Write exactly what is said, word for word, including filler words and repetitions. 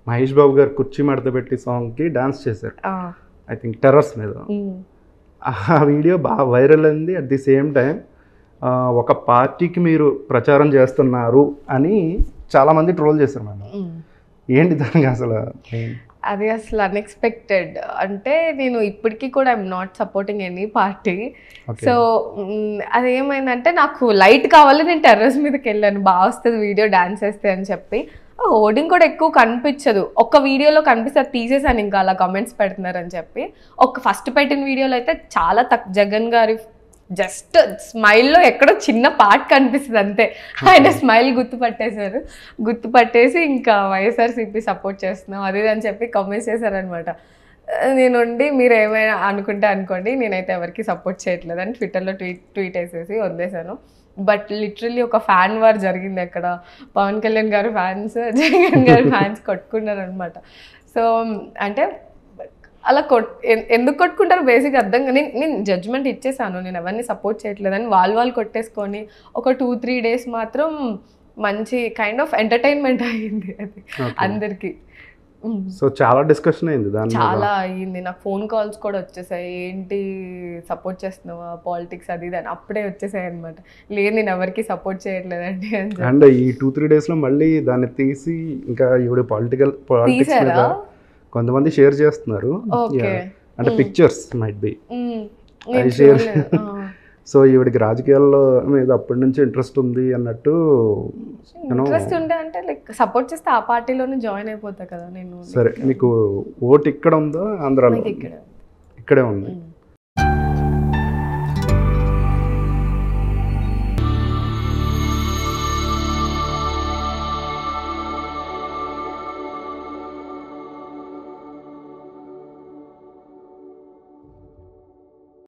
మహేష్ బాబు గారు కుర్చీ మడత పెట్టి సాంగ్కి డాన్స్ చేశారు, ఐ థింక్ టెర్రస్ మీద. ఆ వీడియో బాగా వైరల్ అయింది. అట్ ది సేమ్ టైం ఒక పార్టీకి మీరు ప్రచారం చేస్తున్నారు అని చాలామంది ట్రోల్ చేశారు మేడం. ఏంటి దానికి అసలు? అది అసలు అన్ఎక్స్పెక్టెడ్. అంటే నేను ఇప్పటికీ కూడా I'm not supporting any party. So అదేమైందంటే నాకు లైట్ కావాలి, నేను టెర్రస్ మీదకి వెళ్ళాను, బాగా వస్తుంది వీడియో డాన్స్ వేస్తే అని చెప్పి. హోర్డింగ్ కూడా ఎక్కువ కనిపించదు, ఒక్క వీడియోలో కనిపిస్తే తీసేసాను ఇంకా అలా కామెంట్స్ పెడుతున్నారని చెప్పి. ఒక ఫస్ట్ పెట్టిన వీడియోలో అయితే చాలా తక్కువ, జగన్ గారి జస్ట్ స్మైల్లో ఎక్కడో చిన్న పార్ట్ కనిపిస్తుంది అంతే. ఆయన స్మైల్ గుర్తుపట్టేశారు, గుర్తుపట్టేసి ఇంకా వైఎస్ఆర్సీపీ సపోర్ట్ చేస్తున్నాం అది అని చెప్పి కమెంట్స్ చేశారనమాట. నేనుండి మీరు ఏమైనా అనుకుంటే అనుకోండి, నేనైతే ఎవరికి సపోర్ట్ చేయట్లేదు అని ట్విట్టర్లో ట్వీట్ ట్వీట్ వేసేసి వదిలేశాను. బట్ లిటరల్లీ ఒక ఫ్యాన్ వార్ జరిగింది అక్కడ. పవన్ కళ్యాణ్ గారు ఫ్యాన్స్, జగన్ గారు ఫ్యాన్స్ కొట్టుకున్నారు అనమాట. సో అంటే అలా కొట్ ఎందుకు కొట్టుకుంటారు బేసిక్గా అర్థం కానీ, నేను జడ్జ్మెంట్ ఇచ్చేసాను, నేను ఎవరిని సపోర్ట్ చేయట్లేదని. వాళ్ళు వాళ్ళు కొట్టేసుకొని ఒక టూ త్రీ డేస్ మాత్రం మంచి కైండ్ ఆఫ్ ఎంటర్టైన్మెంట్ అయ్యింది అది అందరికి. సో చాలా డిస్కషన్ అయింది దాని, చాలా అయ్యింది. నాకు ఫోన్ కాల్స్ కూడా వచ్చేసాయి, ఏంటి సపోర్ట్ చేస్తున్నావా పాలిటిక్స్ అది ఇది అని అప్పుడే వచ్చేసాయి అనమాట. లేదు నేను ఎవరికి సపోర్ట్ చేయట్లేదండి అని. అండ్ ఈ టూ త్రీ డేస్లో మళ్ళీ దాన్ని తీసి ఇంకా ఇవి పొలిటికల్ పాలిటిక్స్ మీద కొంతమంది షేర్ చేస్తున్నారు, అంటే పిక్చర్స్ మైట్ బి అది షేర్. సో ఈవిడికి రాజకీయాల్లో మీద అప్పటి నుంచి ఇంట్రెస్ట్ ఉంది అన్నట్టు. ఇంట్రెస్ట్ ఉండే అంటే లైక్ సపోర్ట్ చేస్తే ఆ పార్టీలోనే జాయిన్ అయిపోతా కదా నేను. సరే, మీకు ఓటు ఇక్కడ ఉందా ఆంధ్రాలో? ఇక్కడే ఇక్కడే ఉంది.